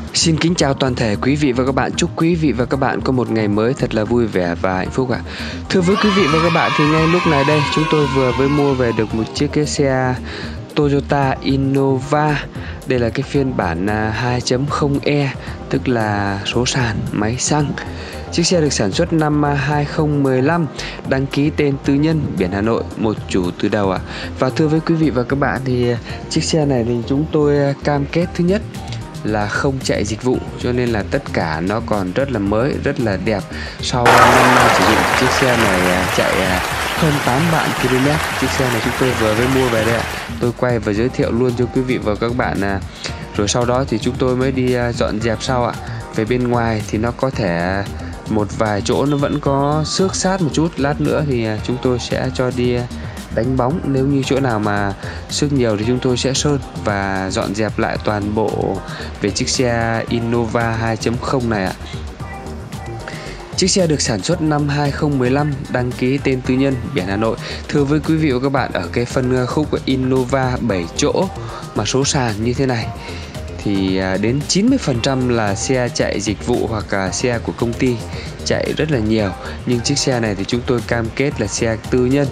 Xin kính chào toàn thể quý vị và các bạn. Chúc quý vị và các bạn có một ngày mới thật là vui vẻ và hạnh phúc ạ. Thưa với quý vị và các bạn, thì ngay lúc này đây chúng tôi vừa mới mua về được một chiếc cái xe Toyota Innova. Đây là cái phiên bản 2.0e, tức là số sàn máy xăng. Chiếc xe được sản xuất năm 2015, đăng ký tên tư nhân, biển Hà Nội, một chủ từ đầu ạ. Và thưa với quý vị và các bạn, thì chiếc xe này thì chúng tôi cam kết thứ nhất là không chạy dịch vụ, cho nên là tất cả nó còn rất là mới, rất là đẹp. Sau 5 năm sử dụng, chiếc xe này chạy hơn 8 vạn km. Chiếc xe này chúng tôi vừa mới mua về đây ạ. Tôi quay và giới thiệu luôn cho quý vị và các bạn, rồi sau đó thì chúng tôi mới đi dọn dẹp sau ạ. Về bên ngoài thì nó có thể một vài chỗ nó vẫn có xước sát một chút, lát nữa thì chúng tôi sẽ cho đi đánh bóng. Nếu như chỗ nào mà xước nhiều thì chúng tôi sẽ sơn và dọn dẹp lại toàn bộ về chiếc xe Innova 2.0 này ạ. Chiếc xe được sản xuất năm 2015, đăng ký tên tư nhân, biển Hà Nội. Thưa với quý vị và các bạn, ở cái phân khúc Innova 7 chỗ mà số sàn như thế này thì đến 90% là xe chạy dịch vụ hoặc xe của công ty chạy rất là nhiều. Nhưng chiếc xe này thì chúng tôi cam kết là xe tư nhân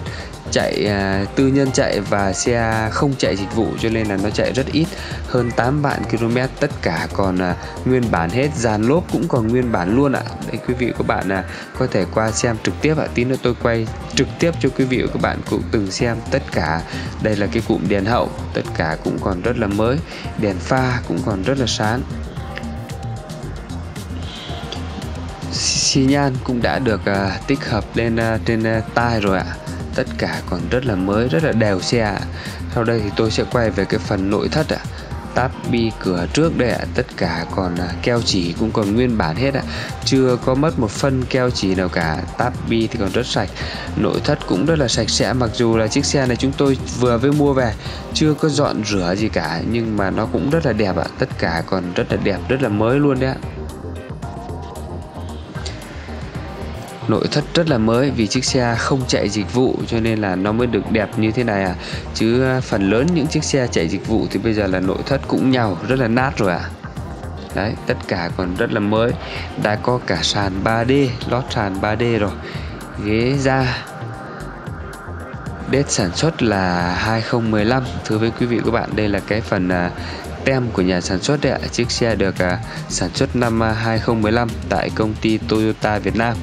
chạy và xe không chạy dịch vụ, cho nên là nó chạy rất ít, hơn 8 vạn km. Tất cả còn nguyên bản hết, dàn lốp cũng còn nguyên bản luôn ạ. Đấy, quý vị và các bạn có thể qua xem trực tiếp ạ. Tí nữa tôi quay trực tiếp cho quý vị và các bạn cũng từng xem tất cả. Đây là cái cụm đèn hậu, tất cả cũng còn rất là mới, đèn pha cũng còn rất là sáng. Xi nhan cũng đã được tích hợp lên trên tai rồi ạ. Tất cả còn rất là mới, rất là đều xe ạ. Sau đây thì tôi sẽ quay về cái phần nội thất ạ. Táp bi cửa trước đây ạ, tất cả còn keo chỉ cũng còn nguyên bản hết ạ, chưa có mất một phân keo chỉ nào cả. Táp bi thì còn rất sạch, nội thất cũng rất là sạch sẽ. Mặc dù là chiếc xe này chúng tôi vừa mới mua về, chưa có dọn rửa gì cả, nhưng mà nó cũng rất là đẹp ạ. Tất cả còn rất là đẹp, rất là mới luôn đấy ạ. Nội thất rất là mới, vì chiếc xe không chạy dịch vụ cho nên là nó mới được đẹp như thế này chứ phần lớn những chiếc xe chạy dịch vụ thì bây giờ là nội thất cũng nhàu, rất là nát rồi Đấy, tất cả còn rất là mới, đã có cả sàn 3D, lót sàn 3D rồi. Ghế da, date sản xuất là 2015. Thưa với quý vị và các bạn, đây là cái phần tem của nhà sản xuất đấy ạ. Chiếc xe được sản xuất năm 2015 tại công ty Toyota Việt Nam.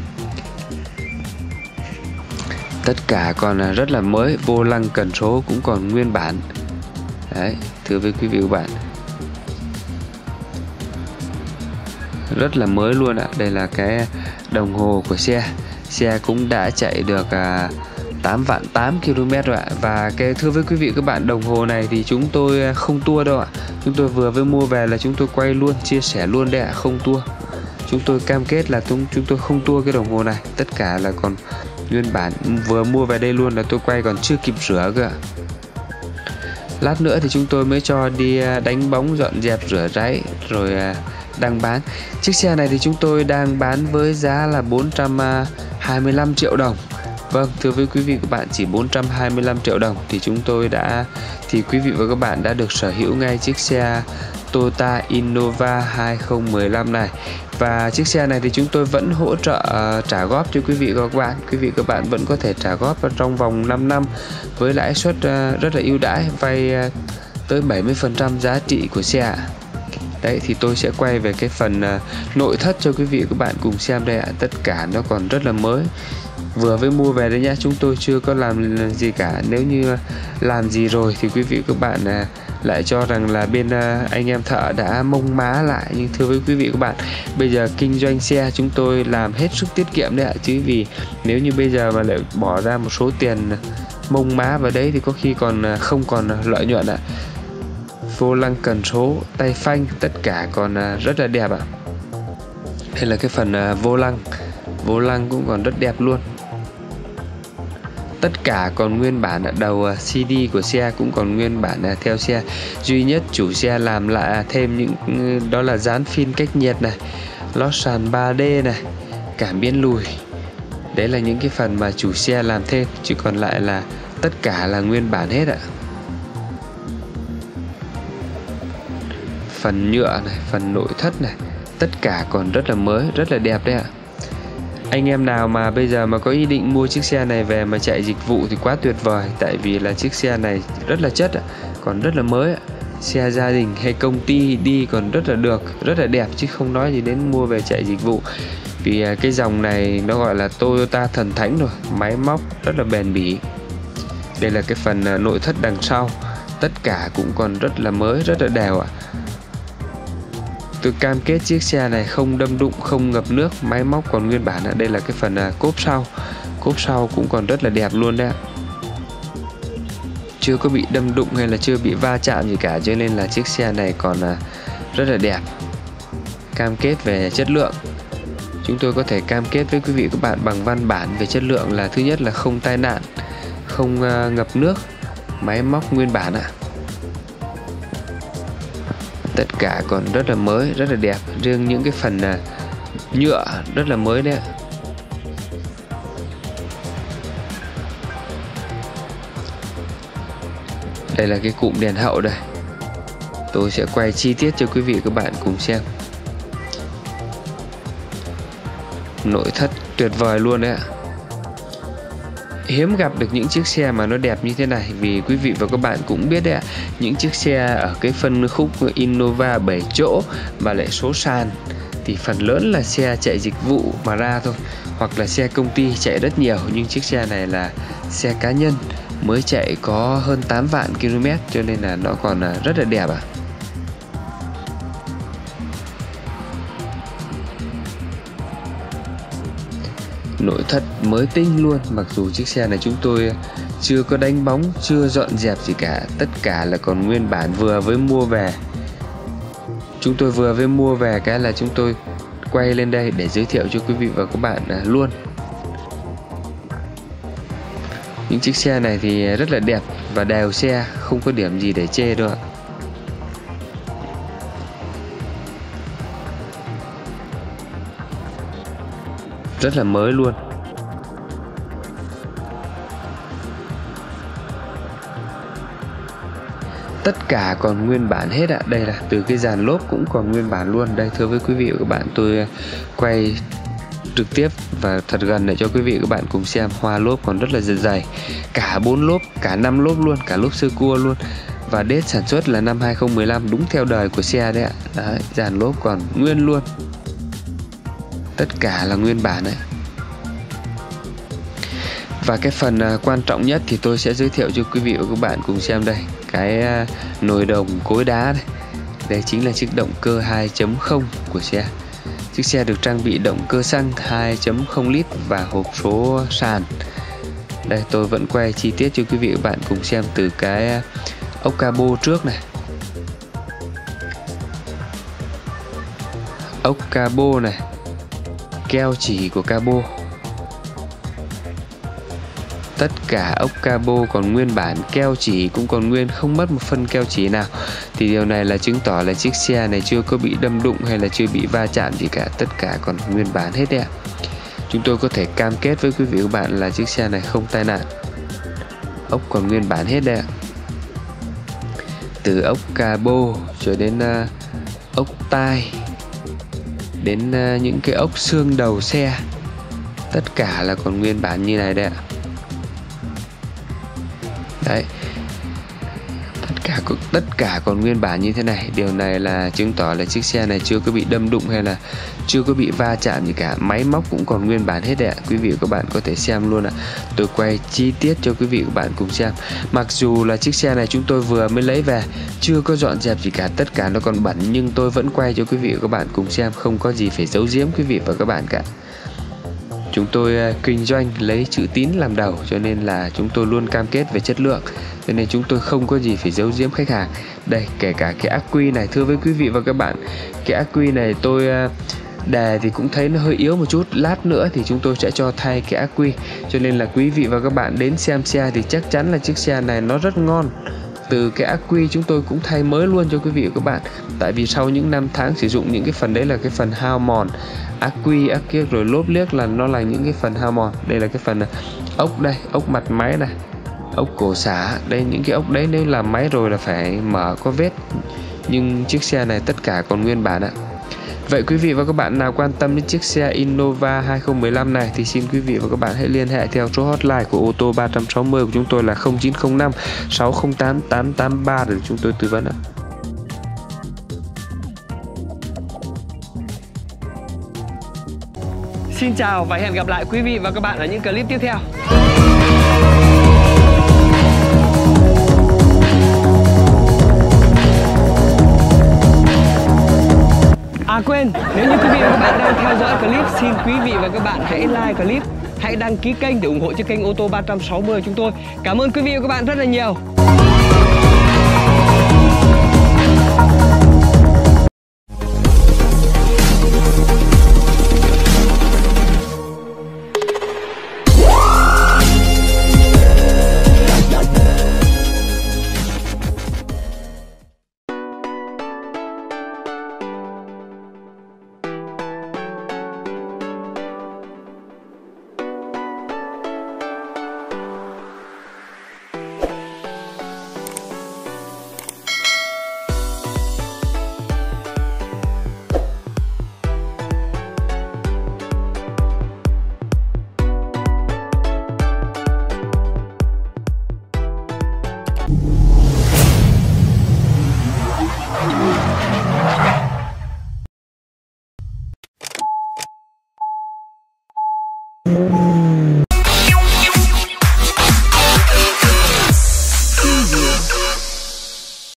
Tất cả còn rất là mới, vô lăng cần số cũng còn nguyên bản. Đấy, thưa với quý vị và các bạn, rất là mới luôn ạ. Đây là cái đồng hồ của xe. Xe cũng đã chạy được 8 vạn 8 km rồi ạ. Và cái thưa với quý vị các bạn, đồng hồ này thì chúng tôi không tua đâu ạ. Chúng tôi vừa mới mua về là chúng tôi quay luôn, chia sẻ luôn đấy ạ, không tua. Chúng tôi cam kết là chúng tôi không tua cái đồng hồ này. Tất cả là còn nguyên bản, vừa mua về đây luôn là tôi quay còn chưa kịp rửa cơ ạ. Lát nữa thì chúng tôi mới cho đi đánh bóng, dọn dẹp, rửa ráy rồi đang bán. Chiếc xe này thì chúng tôi đang bán với giá là 425 triệu đồng. Vâng, thưa với quý vị các bạn, chỉ 425 triệu đồng thì quý vị và các bạn đã được sở hữu ngay chiếc xe Toyota Innova 2015 này. Và chiếc xe này thì chúng tôi vẫn hỗ trợ trả góp cho quý vị và các bạn. Quý vị và các bạn vẫn có thể trả góp trong vòng 5 năm với lãi suất rất là ưu đãi, vay tới 70% giá trị của xe. Đấy, thì tôi sẽ quay về cái phần nội thất cho quý vị và các bạn cùng xem đây ạ. Tất cả nó còn rất là mới, vừa mới mua về đấy nhá, chúng tôi chưa có làm gì cả. Nếu như làm gì rồi thì quý vị các bạn lại cho rằng là bên anh em thợ đã mông má lại. Nhưng thưa với quý vị các bạn, bây giờ kinh doanh xe chúng tôi làm hết sức tiết kiệm đấy ạ. Chứ vì nếu như bây giờ mà lại bỏ ra một số tiền mông má vào đấy thì có khi còn không còn lợi nhuận ạ. Vô lăng cần số, tay phanh, tất cả còn rất là đẹp ạ. Đây là cái phần vô lăng cũng còn rất đẹp luôn. Tất cả còn nguyên bản, đầu CD của xe cũng còn nguyên bản theo xe. Duy nhất chủ xe làm lại thêm những đó là dán phim cách nhiệt này, lót sàn 3D này, cảm biến lùi. Đấy là những cái phần mà chủ xe làm thêm, chứ còn lại là tất cả là nguyên bản hết ạ. phần nhựa này, phần nội thất này, tất cả còn rất là mới, rất là đẹp đấy ạ. Anh em nào mà bây giờ mà có ý định mua chiếc xe này về mà chạy dịch vụ thì quá tuyệt vời. Tại vì là chiếc xe này rất là chất ạ, còn rất là mới ạ. Xe gia đình hay công ty đi còn rất là được, rất là đẹp, chứ không nói gì đến mua về chạy dịch vụ. Vì cái dòng này nó gọi là Toyota thần thánh rồi, máy móc rất là bền bỉ. Đây là cái phần nội thất đằng sau, tất cả cũng còn rất là mới, rất là đều ạ. Tôi cam kết chiếc xe này không đâm đụng, không ngập nước, máy móc còn nguyên bản ạ. Đây là cái phần cốp sau cũng còn rất là đẹp luôn đấy ạ. Chưa có bị đâm đụng hay là chưa bị va chạm gì cả, cho nên là chiếc xe này còn rất là đẹp. Cam kết về chất lượng, chúng tôi có thể cam kết với quý vị các bạn bằng văn bản về chất lượng là thứ nhất là không tai nạn, không ngập nước, máy móc nguyên bản ạ. Tất cả còn rất là mới, rất là đẹp. Riêng những cái phần nhựa rất là mới đấy ạ. Đây là cái cụm đèn hậu đây. Tôi sẽ quay chi tiết cho quý vị các bạn cùng xem. Nội thất tuyệt vời luôn đấy ạ. Hiếm gặp được những chiếc xe mà nó đẹp như thế này. Vì quý vị và các bạn cũng biết đấy ạ, những chiếc xe ở cái phân khúc Innova 7 chỗ mà lại số sàn thì phần lớn là xe chạy dịch vụ mà ra thôi, hoặc là xe công ty chạy rất nhiều. Nhưng chiếc xe này là xe cá nhân, mới chạy có hơn 8 vạn km, cho nên là nó còn rất là đẹp ạ. Nội thất mới tinh luôn, mặc dù chiếc xe này chúng tôi chưa có đánh bóng, chưa dọn dẹp gì cả, tất cả là còn nguyên bản, vừa mới mua về. Chúng tôi vừa mới mua về cái là chúng tôi quay lên đây để giới thiệu cho quý vị và các bạn luôn. Những chiếc xe này thì rất là đẹp và đều xe, không có điểm gì để chê đâu ạ. Rất là mới luôn. Tất cả còn nguyên bản hết ạ. Đây là từ cái dàn lốp cũng còn nguyên bản luôn. Đây, thưa với quý vị và các bạn, tôi quay trực tiếp và thật gần để cho quý vị các bạn cùng xem. Hoa lốp còn rất là dày, cả 4 lốp, cả 5 lốp luôn, cả lốp sơ cua luôn. Và date sản xuất là năm 2015, đúng theo đời của xe đấy ạ. Đấy, dàn lốp còn nguyên luôn. Tất cả là nguyên bản đấy. Và cái phần quan trọng nhất thì tôi sẽ giới thiệu cho quý vị và các bạn cùng xem đây. Cái nồi đồng cối đá đây. Đây chính là chiếc động cơ 2.0 của xe. Chiếc xe được trang bị động cơ xăng 2.0 lít và hộp số sàn. Đây, tôi vẫn quay chi tiết cho quý vị và các bạn cùng xem từ cái ốc cabo trước này. Ốc cabo này, keo chỉ của cabo. Tất cả ốc cabo còn nguyên bản, keo chỉ cũng còn nguyên, không mất một phân keo chỉ nào. Thì điều này là chứng tỏ là chiếc xe này chưa có bị đâm đụng hay là chưa bị va chạm gì cả, tất cả còn nguyên bản hết đấy ạ. Chúng tôi có thể cam kết với quý vị và các bạn là chiếc xe này không tai nạn. Ốc còn nguyên bản hết đấy ạ. Từ ốc cabo cho đến ốc tai, đến những cái ốc xương đầu xe, tất cả là còn nguyên bản như này đấy ạ. Đấy, tất cả còn nguyên bản như thế này. Điều này là chứng tỏ là chiếc xe này chưa có bị đâm đụng hay là chưa có bị va chạm gì cả. Máy móc cũng còn nguyên bản hết đấy ạ. Quý vị và các bạn có thể xem luôn ạ. Tôi quay chi tiết cho quý vị và các bạn cùng xem. Mặc dù là chiếc xe này chúng tôi vừa mới lấy về, chưa có dọn dẹp gì cả, tất cả nó còn bẩn, nhưng tôi vẫn quay cho quý vị và các bạn cùng xem. Không có gì phải giấu giếm quý vị và các bạn cả. Chúng tôi kinh doanh lấy chữ tín làm đầu, cho nên là chúng tôi luôn cam kết về chất lượng, cho nên chúng tôi không có gì phải giấu giếm khách hàng. Đây, kể cả cái ắc quy này, thưa với quý vị và các bạn, cái ắc quy này tôi đề thì cũng thấy nó hơi yếu một chút. Lát nữa thì chúng tôi sẽ cho thay cái ắc quy, cho nên là quý vị và các bạn đến xem xe thì chắc chắn là chiếc xe này nó rất ngon. Từ cái ắc quy chúng tôi cũng thay mới luôn cho quý vị và các bạn. Tại vì sau những năm tháng sử dụng, những cái phần đấy là cái phần hao mòn. Ắc quy, ắc kiếc rồi lốp liếc là nó là những cái phần hao mòn. Đây là cái phần ốc đây, ốc mặt máy này, ốc cổ xả. Đây, những cái ốc đấy nếu làm máy rồi là phải mở có vết. nhưng chiếc xe này tất cả còn nguyên bản ạ. Vậy quý vị và các bạn nào quan tâm đến chiếc xe Innova 2015 này thì xin quý vị và các bạn hãy liên hệ theo số hotline của ô tô 360 của chúng tôi là 0905 608 883 để chúng tôi tư vấn ạ. Xin chào và hẹn gặp lại quý vị và các bạn ở những clip tiếp theo. À quên, nếu như quý vị và các bạn đang theo dõi clip, xin quý vị và các bạn hãy like clip, hãy đăng ký kênh để ủng hộ cho kênh ô tô 360 chúng tôi. Cảm ơn quý vị và các bạn rất là nhiều. Thank you.